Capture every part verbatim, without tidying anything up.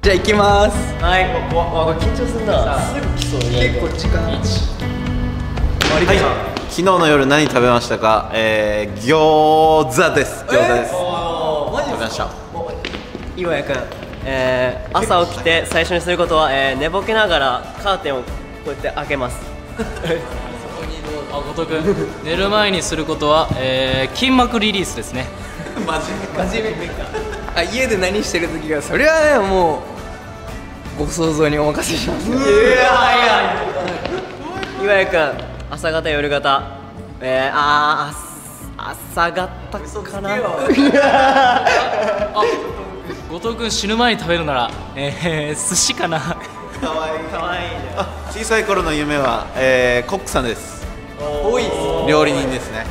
じゃあ行きます。 はい。わ、わ、緊張するな。すぐ来そう。 結構時間。 はい。昨日の夜何食べましたか？えー、餃子です。餃子です。食べました。 岩谷くん、えー、朝起きて最初にすることは、えー、寝ぼけながらカーテンをこうやって開けます。 そこにいるあ、後藤君、寝る前にすることは、えー、筋膜リリースですね。 真面目真面目か。あ、家で何してる時が、それはね、もうご想像にお任せします。いやいや。 岩谷くん、朝方夜方、えー、あー、朝方かな。 あ、後藤君死ぬ前に食べるなら、えー、寿司かな。 かわいい。かわいいね。あ、小さい頃の夢は、えー、コックさんです。 多いっす。 料理人ですね。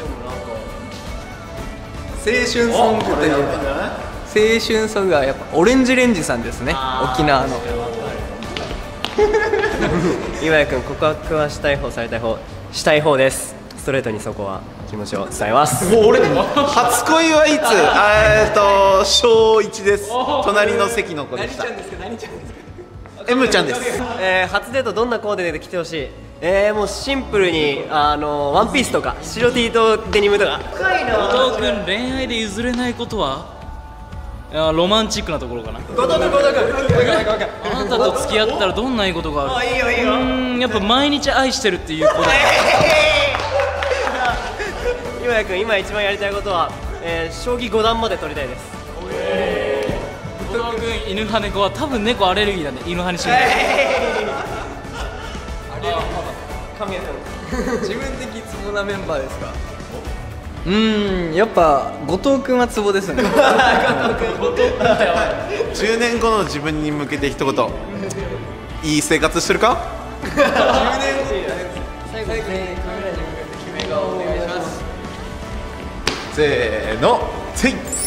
青春ソングといえば、青春ソングはやっぱオレンジレンジさんですね。沖縄の。 岩谷くん、告白はしたい方、されたい方、したい方です。ストレートにそこは気持ちを伝えます。 俺初恋はいつ？えっと小一です。隣の席の子でした。 何ちゃんですか？何ちゃんですか？ M ちゃんです。 えー、初デートどんなコーデで来てほしい？えー、もうシンプルにあのワンピースとか白 T とデニムとか。深いな。 後藤君、恋愛で譲れないことは？いや、ロマンチックなところかな。 後藤君、後藤君、 あなたと付き合ったらどんないいことがある？ あ、いいよいいよ。 うーん、やっぱ毎日愛してるっていうこと。 岩谷君、今一番やりたいことは、えー、将棋五段まで取りたいです。 後藤君、犬派猫は多分猫アレルギーなんで犬派にしよう。 神谷君、 自分的ツボなメンバーですか？うーん、やっぱ後藤君はツボですね。 じゅうねんごの自分に向けて一言。いい生活してるか？ じゅうねんごって最後にカメラに向かって決め顔をお願いします。 せーの、せい。